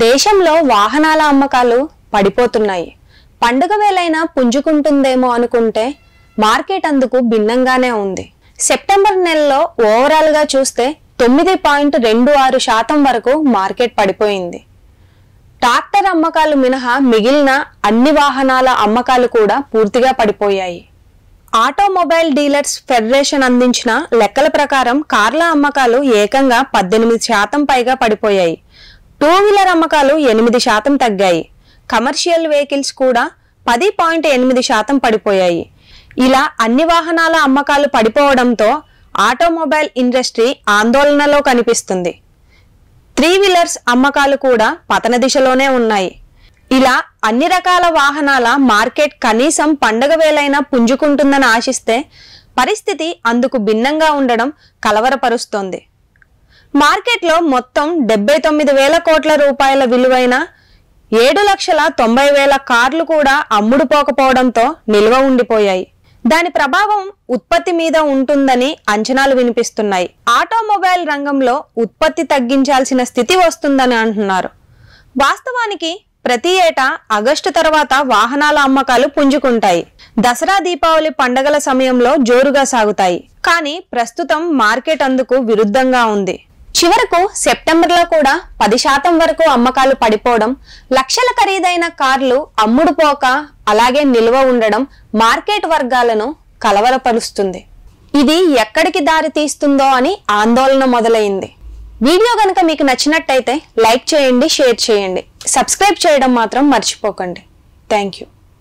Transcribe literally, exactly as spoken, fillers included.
దేశంలో వాహనాల అమ్మకాలు పడిపోతున్నాయి. పండుగ వేళైనా పుంజుకుంటుందేమో అనుకుంటే మార్కెట్ అందుకు భిన్నంగానే ఉంది. సెప్టెంబర్ నెలలో ఓవరాల్ గా చూస్తే తొమ్మిది పాయింట్ రెండు ఆరు శాతం వరకు మార్కెట్ పడిపోయింది. ట్రాక్టర్ అమ్మకాలు మినహా మిగిలిన అన్ని వాహనాల అమ్మకాలు కూడా పూర్తిగా పడిపోయాయి. ఆటోమొబైల్ డీలర్స్ ఫెడరేషన్ అందించిన లెక్కల ప్రకారం కార్ల అమ్మకాలు ఏకంగా పద్దెనిమిది శాతం పైగా పడిపోయాయి. టూ వీలర్ అమ్మకాలు ఎనిమిది శాతం తగ్గాయి. కమర్షియల్ వెహికల్స్ కూడా పది పాయింట్ ఎనిమిది శాతం పడిపోయాయి. ఇలా అన్ని వాహనాల అమ్మకాలు పడిపోవడంతో ఆటోమొబైల్ ఇండస్ట్రీ ఆందోళనలో కనిపిస్తుంది. త్రీ వీలర్స్ అమ్మకాలు కూడా పతన దిశలోనే ఉన్నాయి. ఇలా అన్ని రకాల వాహనాల మార్కెట్ కనీసం పండగ వేళైనా పుంజుకుంటుందని ఆశిస్తే పరిస్థితి అందుకు భిన్నంగా ఉండడం కలవరపరుస్తోంది. మార్కెట్లో మొత్తం డెబ్బై తొమ్మిది వేల కోట్ల రూపాయల విలువైన ఏడు లక్షల తొంభై వేల కార్లు కూడా అమ్ముడుపోకపోవడంతో నిల్వ ఉండిపోయాయి. దాని ప్రభావం ఉత్పత్తి మీద ఉంటుందని అంచనాలు వినిపిస్తున్నాయి. ఆటోమొబైల్ రంగంలో ఉత్పత్తి తగ్గించాల్సిన స్థితి వస్తుందని అంటున్నారు. వాస్తవానికి ప్రతి ఏటా ఆగస్టు తర్వాత వాహనాల అమ్మకాలు పుంజుకుంటాయి. దసరా దీపావళి పండగల సమయంలో జోరుగా సాగుతాయి. కానీ ప్రస్తుతం మార్కెట్ అందుకు విరుద్ధంగా ఉంది. చివరకు సెప్టెంబర్లో కూడా పది శాతం వరకు అమ్మకాలు పడిపోవడం, లక్షల ఖరీదైన కార్లు అమ్ముడుపోక అలాగే నిల్వ ఉండడం మార్కెట్ వర్గాలను కలవరపరుస్తుంది. ఇది ఎక్కడికి దారి తీస్తుందో అని ఆందోళన మొదలైంది. వీడియో కనుక మీకు నచ్చినట్టయితే లైక్ చేయండి, షేర్ చేయండి, సబ్స్క్రైబ్ చేయడం మాత్రం మర్చిపోకండి. Thank you.